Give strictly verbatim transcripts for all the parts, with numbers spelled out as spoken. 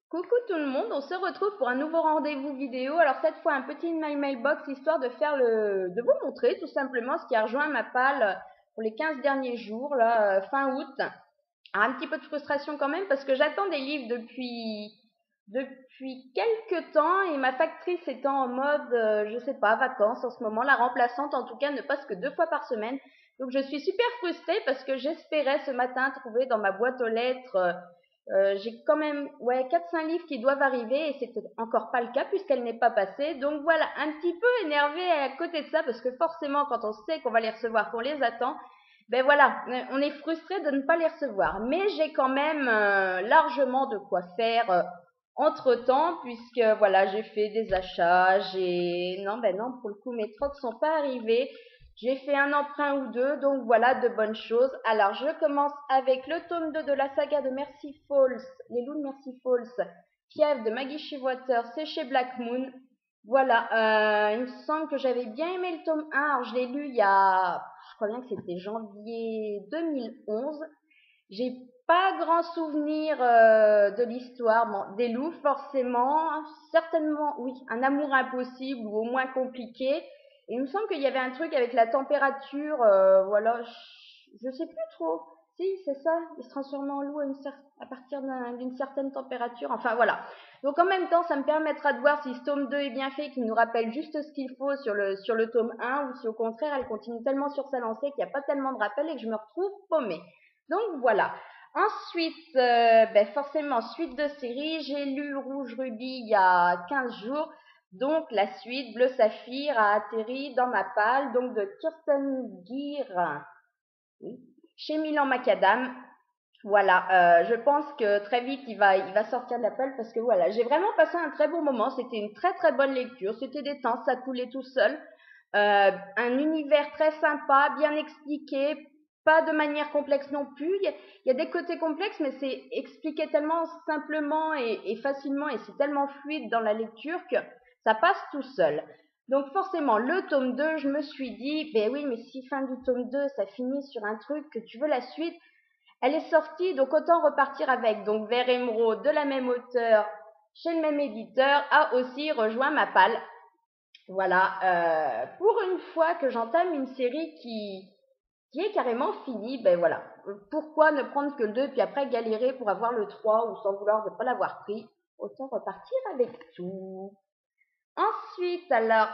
Coucou tout le monde, on se retrouve pour un nouveau rendez-vous vidéo. Alors cette fois un petit My Mailbox histoire de faire le, de vous montrer tout simplement ce qui a rejoint ma palle pour les quinze derniers jours, là, euh, fin août. Alors, un petit peu de frustration quand même parce que j'attends des livres depuis, depuis quelques temps et ma factrice étant en mode, euh, je sais pas, vacances en ce moment, la remplaçante en tout cas ne passe que deux fois par semaine. Donc je suis super frustrée parce que j'espérais ce matin trouver dans ma boîte aux lettres euh, euh, j'ai quand même ouais quatre cinq livres qui doivent arriver et c'est encore pas le cas puisqu'elle n'est pas passée. Donc voilà, un petit peu énervée à côté de ça parce que forcément quand on sait qu'on va les recevoir, qu'on les attend, ben voilà, on est frustré de ne pas les recevoir. Mais j'ai quand même euh, largement de quoi faire euh, entre-temps puisque voilà, j'ai fait des achats, j'ai non ben non pour le coup mes trocs sont pas arrivés. J'ai fait un emprunt ou deux, donc voilà de bonnes choses. Alors, je commence avec le tome deux de la saga de Mercy Falls, Les Loups de Mercy Falls, Fièvre de Maggie Showalter, c'est chez Black Moon. Voilà, euh, il me semble que j'avais bien aimé le tome un. Alors, je l'ai lu il y a, je crois bien que c'était janvier deux mille onze. J'ai pas grand souvenir euh, de l'histoire. Bon, des loups, forcément, certainement, oui, un amour impossible ou au moins compliqué. Et il me semble qu'il y avait un truc avec la température, euh, voilà, je, je sais plus trop. Si, c'est ça, il se transforme en loup à, une cer à partir d'une certaine température. Enfin, voilà. Donc, en même temps, ça me permettra de voir si ce tome deux est bien fait, qu'il nous rappelle juste ce qu'il faut sur le, sur le tome un, ou si au contraire, elle continue tellement sur sa lancée qu'il n'y a pas tellement de rappel et que je me retrouve paumée. Donc, voilà. Ensuite, euh, ben forcément, suite de série, j'ai lu Rouge Rubis il y a quinze jours. Donc, la suite, Bleu Saphir, a atterri dans ma palle, donc de Kirsten Gere, oui, chez Milan Macadam. Voilà, euh, je pense que très vite, il va, il va sortir de la palle parce que voilà, j'ai vraiment passé un très bon moment. C'était une très très bonne lecture. C'était détente, ça coulait tout seul. Euh, un univers très sympa, bien expliqué, pas de manière complexe non plus. Il y a, il y a des côtés complexes, mais c'est expliqué tellement simplement et, et facilement et c'est tellement fluide dans la lecture que ça passe tout seul. Donc forcément, le tome deux, je me suis dit, ben oui, mais si fin du tome deux, ça finit sur un truc que tu veux la suite, elle est sortie, donc autant repartir avec. Donc Vert Émeraude, de la même auteur, chez le même éditeur, a aussi rejoint ma palle. Voilà, euh, pour une fois que j'entame une série qui, qui est carrément finie, ben voilà. Pourquoi ne prendre que le deux, puis après galérer pour avoir le trois, ou sans vouloir ne pas l'avoir pris, autant repartir avec tout. Ensuite, alors,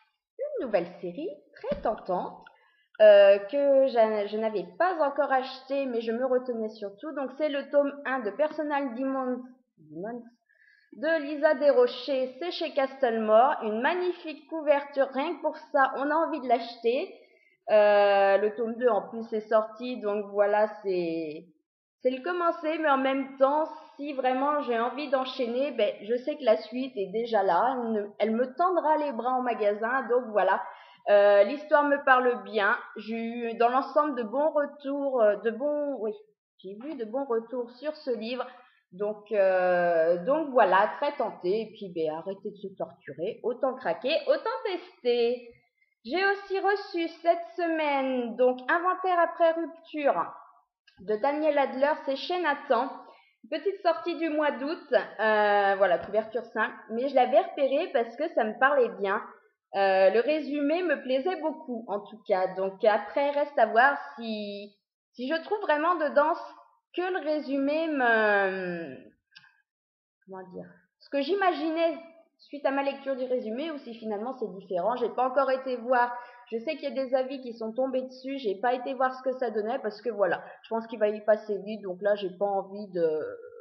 une nouvelle série très tentante, euh, que je, je n'avais pas encore acheté, mais je me retenais surtout. Donc, c'est le tome un de Personal Demons, Demons de Lisa Desrochers, c'est chez Castlemore. Une magnifique couverture, rien que pour ça, on a envie de l'acheter. Euh, le tome deux en plus est sorti, donc voilà, c'est c'est le commencer, mais en même temps, si vraiment j'ai envie d'enchaîner, ben, je sais que la suite est déjà là, elle, ne, elle me tendra les bras en magasin, donc voilà. Euh, l'histoire me parle bien, j'ai eu dans l'ensemble de bons retours, de bons, oui, j'ai vu de bons retours sur ce livre, donc, euh, donc voilà, très tenté, et puis ben, arrêtez de se torturer, autant craquer, autant tester. J'ai aussi reçu cette semaine, donc Inventaire après rupture de Daniel Adler, c'est chez Nathan. Petite sortie du mois d'août, euh, voilà, couverture simple, mais je l'avais repéré parce que ça me parlait bien. Euh, le résumé me plaisait beaucoup, en tout cas. Donc après, reste à voir si, si je trouve vraiment dedans que le résumé me... Comment dire? Ce que j'imaginais suite à ma lecture du résumé ou si finalement c'est différent. J'ai pas encore été voir. Je sais qu'il y a des avis qui sont tombés dessus. J'ai pas été voir ce que ça donnait parce que voilà, je pense qu'il va y passer vite. Donc là, j'ai pas envie de,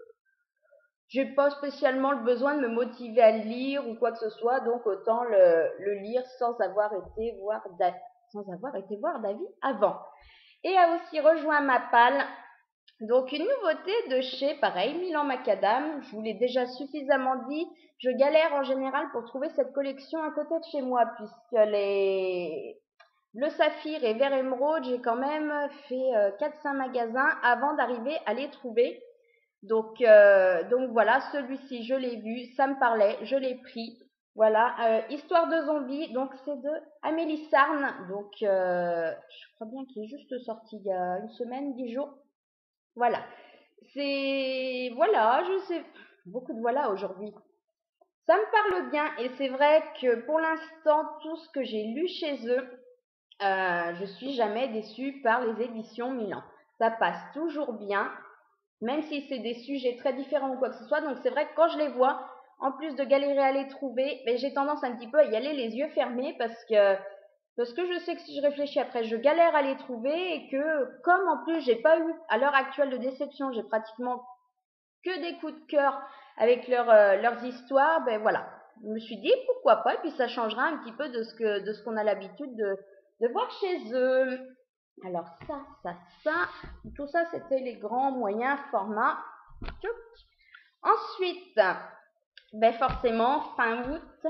j'ai pas spécialement le besoin de me motiver à le lire ou quoi que ce soit. Donc autant le, le lire sans avoir été voir d'avis, sans avoir été voir d'avis avant. Et a aussi rejoint ma palle. Donc une nouveauté de chez, pareil, Milan Macadam, je vous l'ai déjà suffisamment dit, je galère en général pour trouver cette collection à côté de chez moi, puisque les Bleu Saphir et Vert Émeraude, j'ai quand même fait euh, quatre cinq magasins avant d'arriver à les trouver. Donc, euh, donc voilà, celui-ci, je l'ai vu, ça me parlait, je l'ai pris. Voilà, euh, Histoire de zombies, donc c'est de Amélie Sarne, donc euh, je crois bien qu'il est juste sorti il y a une semaine, dix jours. Voilà. C'est, voilà, je sais, Beaucoup de voilà aujourd'hui. Ça me parle bien et c'est vrai que pour l'instant, tout ce que j'ai lu chez eux, euh, je suis jamais déçue par les éditions Milan. Ça passe toujours bien, même si c'est des sujets très différents ou quoi que ce soit. Donc c'est vrai que quand je les vois, en plus de galérer à les trouver, ben, j'ai tendance un petit peu à y aller les yeux fermés parce que parce que je sais que si je réfléchis après, je galère à les trouver et que comme en plus j'ai pas eu à l'heure actuelle de déception, j'ai pratiquement que des coups de cœur avec leur, euh, leurs histoires, ben voilà. Je me suis dit pourquoi pas, et puis ça changera un petit peu de ce que de ce qu'on a l'habitude de, de voir chez eux. Alors ça, ça, ça, tout ça c'était les grands moyens formats. Ensuite, ben forcément, fin août,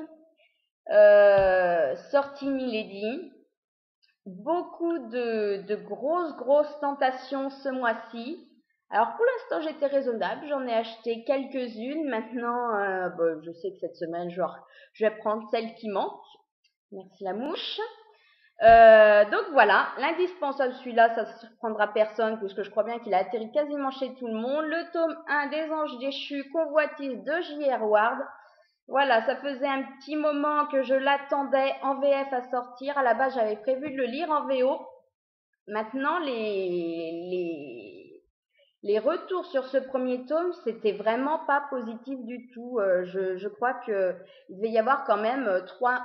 euh, sortie Milady. Beaucoup de, de grosses, grosses tentations ce mois-ci. Alors pour l'instant j'étais raisonnable, j'en ai acheté quelques-unes. Maintenant, euh, bon, je sais que cette semaine je, je vais prendre celle qui manque. Merci la mouche. Euh, donc voilà, l'indispensable celui-là, ça ne surprendra personne puisque je crois bien qu'il a atterri quasiment chez tout le monde. Le tome un des Anges déchus, convoitise de J R. Ward. Voilà, ça faisait un petit moment que je l'attendais en V F à sortir. À la base, j'avais prévu de le lire en V O. Maintenant, les, les, les retours sur ce premier tome, c'était vraiment pas positif du tout. Euh, je, je crois que il devait y avoir quand même euh, trois,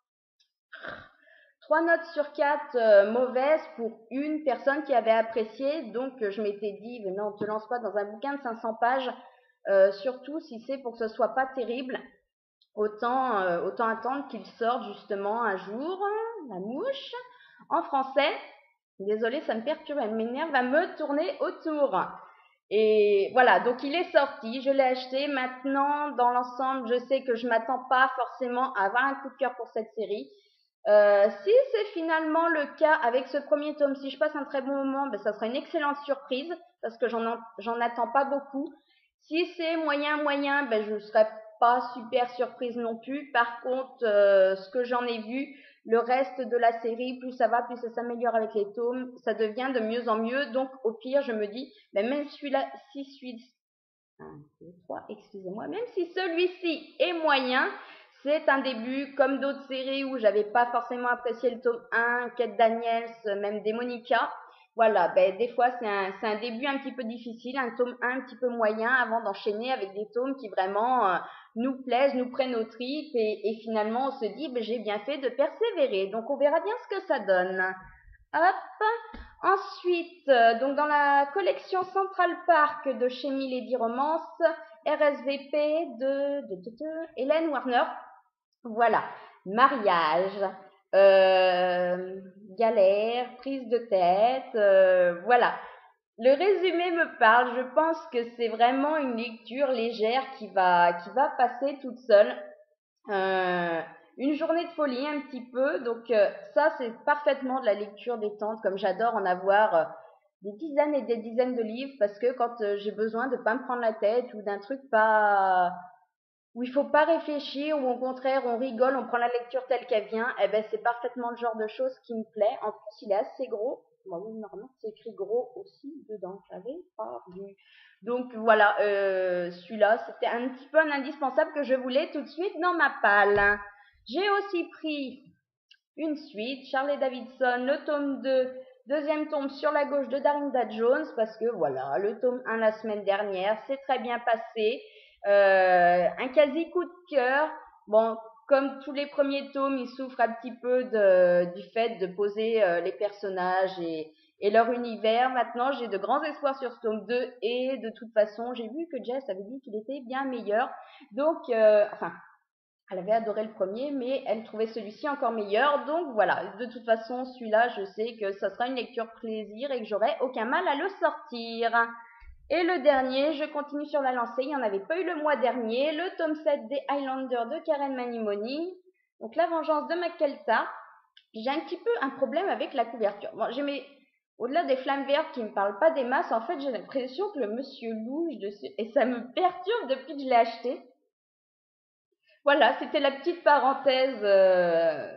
trois notes sur quatre euh, mauvaises pour une personne qui avait apprécié. Donc, je m'étais dit, mais non, on te lance pas dans un bouquin de cinq cents pages, euh, surtout si c'est pour que ce soit pas terrible. Autant, euh, autant attendre qu'il sorte justement un jour, la mouche, en français. Désolée, ça me perturbe, elle m'énerve à me tourner autour. Et voilà, donc il est sorti, je l'ai acheté. Maintenant, dans l'ensemble, je sais que je m'attends pas forcément à avoir un coup de cœur pour cette série. Euh, si c'est finalement le cas avec ce premier tome, si je passe un très bon moment, ben, ça sera une excellente surprise parce que j'en, j'en attends pas beaucoup. Si c'est moyen, moyen, ben, je serai pas super surprise non plus. Par contre, euh, ce que j'en ai vu, le reste de la série, plus ça va, plus ça s'améliore avec les tomes, ça devient de mieux en mieux. Donc, au pire, je me dis, ben, même celui-là, si celui un, deux, trois, excusez-moi, même si celui-ci est moyen, c'est un début, comme d'autres séries où j'avais pas forcément apprécié le tome un, Kate Daniels, même Démonica. Voilà, ben, des fois c'est un, c'est un début un petit peu difficile, un tome un un petit peu moyen avant d'enchaîner avec des tomes qui vraiment euh, nous plaisent, nous prennent aux tripes et, et finalement on se dit ben, j'ai bien fait de persévérer. Donc on verra bien ce que ça donne. Hop. Ensuite, euh, donc dans la collection Central Park de chez Milady Romance, R S V P de, de, de, de Hélène Warner. Voilà, mariage, euh, galère, prise de tête, euh, voilà. Le résumé me parle, je pense que c'est vraiment une lecture légère qui va, qui va passer toute seule. Euh, une journée de folie un petit peu, donc euh, ça c'est parfaitement de la lecture détente, comme j'adore en avoir euh, des dizaines et des dizaines de livres, parce que quand euh, j'ai besoin de pas me prendre la tête ou d'un truc pas où il faut pas réfléchir, ou au contraire on rigole, on prend la lecture telle qu'elle vient, eh ben c'est parfaitement le genre de choses qui me plaît. En plus il est assez gros, bon oui normalement c'est écrit gros aussi dedans, j'avais pas vu. Donc voilà, euh, celui-là c'était un petit peu un indispensable que je voulais tout de suite dans ma palle. J'ai aussi pris une suite, Charlie Davidson, le tome deux, deuxième tome sur la gauche de Darinda Jones, parce que voilà, le tome un la semaine dernière, c'est très bien passé. Euh, un quasi coup de cœur. Bon, comme tous les premiers tomes, il souffre un petit peu de, du fait de poser euh, les personnages et, et leur univers. Maintenant, j'ai de grands espoirs sur ce tome deux et de toute façon, j'ai vu que Jess avait dit qu'il était bien meilleur. Donc, euh, enfin, elle avait adoré le premier, mais elle trouvait celui-ci encore meilleur. Donc voilà, de toute façon, celui-là, je sais que ça sera une lecture plaisir et que j'aurai aucun mal à le sortir. Et le dernier, je continue sur la lancée, il n'y en avait pas eu le mois dernier, le tome sept des Highlanders de Karen Manimoni. Donc la vengeance de Makelta. J'ai un petit peu un problème avec la couverture. Bon, j'ai mes... Au-delà des flammes vertes qui ne me parlent pas des masses, en fait, j'ai l'impression que le monsieur louche dessus, et ça me perturbe depuis que je l'ai acheté. Voilà, c'était la petite parenthèse. Euh...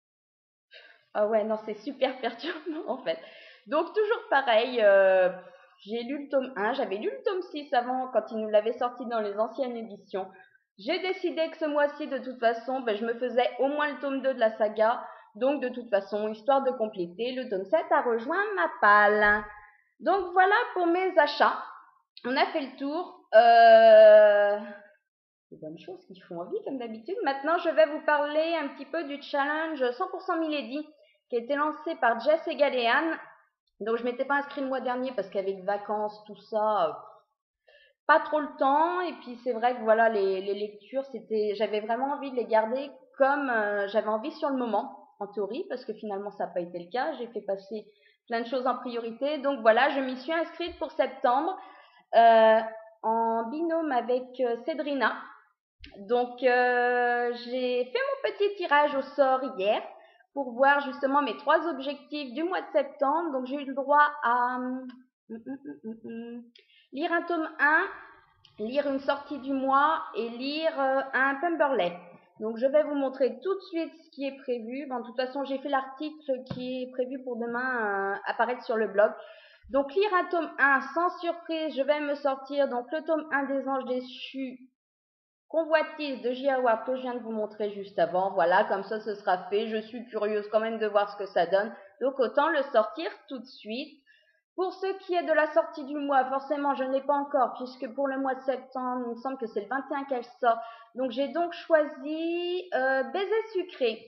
Ah ouais, non, c'est super perturbant en fait. Donc toujours pareil, euh... J'ai lu le tome un, j'avais lu le tome six avant quand il nous l'avait sorti dans les anciennes éditions. J'ai décidé que ce mois-ci, de toute façon, ben, je me faisais au moins le tome deux de la saga. Donc, de toute façon, histoire de compléter, le tome sept a rejoint ma palle. Donc, voilà pour mes achats. On a fait le tour. Euh... Des bonnes choses qui font envie, comme d'habitude. Maintenant, je vais vous parler un petit peu du challenge cent pour cent Milady qui a été lancé par Jess et Galéane. Donc, je m'étais pas inscrit le mois dernier parce qu'avec vacances, tout ça... Euh... pas trop le temps, et puis c'est vrai que voilà, les, les lectures, c'était, j'avais vraiment envie de les garder comme euh, j'avais envie sur le moment, en théorie, parce que finalement ça n'a pas été le cas. J'ai fait passer plein de choses en priorité, donc voilà, je m'y suis inscrite pour septembre euh, en binôme avec euh, Cédrina. Donc euh, j'ai fait mon petit tirage au sort hier pour voir justement mes trois objectifs du mois de septembre. Donc j'ai eu le droit à hum, hum, hum, hum, lire un tome un, lire une sortie du mois et lire euh, un Pemberley. Donc je vais vous montrer tout de suite ce qui est prévu. Bon, de toute façon, j'ai fait l'article qui est prévu pour demain euh, apparaître sur le blog. Donc lire un tome un, sans surprise, je vais me sortir donc le tome un des Anges déchus, Convoitise de J. Howard que je viens de vous montrer juste avant. Voilà, comme ça ce sera fait. Je suis curieuse quand même de voir ce que ça donne. Donc autant le sortir tout de suite. Pour ce qui est de la sortie du mois, forcément, je ne l'ai pas encore, puisque pour le mois de septembre, il me semble que c'est le vingt et un qu'elle sort. Donc, j'ai donc choisi euh, Baiser sucré.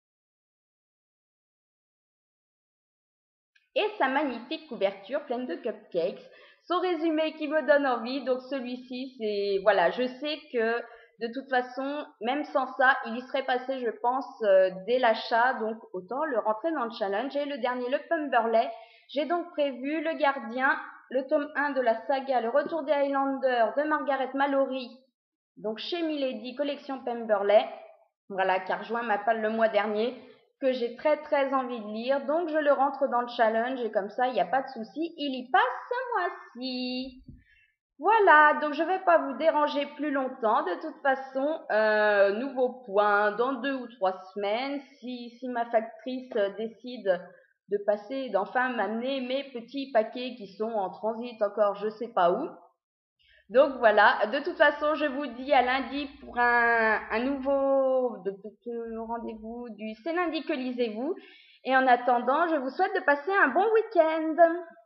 Et sa magnifique couverture pleine de cupcakes. Son résumé qui me donne envie. Donc, celui-ci, c'est... Voilà, je sais que de toute façon, même sans ça, il y serait passé, je pense, euh, dès l'achat. Donc, autant le rentrer dans le challenge. Et le dernier, le Pemberley. J'ai donc prévu Le Gardien, le tome un de la saga Le Retour des Highlanders de Margaret Mallory, donc chez Milady, collection Pemberley, voilà, qui a rejoint ma palle le mois dernier, que j'ai très très envie de lire. Donc je le rentre dans le challenge et comme ça, il n'y a pas de souci, il y passe ce mois-ci. Voilà, donc je ne vais pas vous déranger plus longtemps. De toute façon, euh, nouveau point dans deux ou trois semaines, si, si ma factrice décide de passer, d'enfin m'amener mes petits paquets qui sont en transit encore je sais pas où. Donc voilà, de toute façon, je vous dis à lundi pour un, un nouveau de, de, de rendez-vous du C'est lundi que lisez-vous. Et en attendant, je vous souhaite de passer un bon week-end.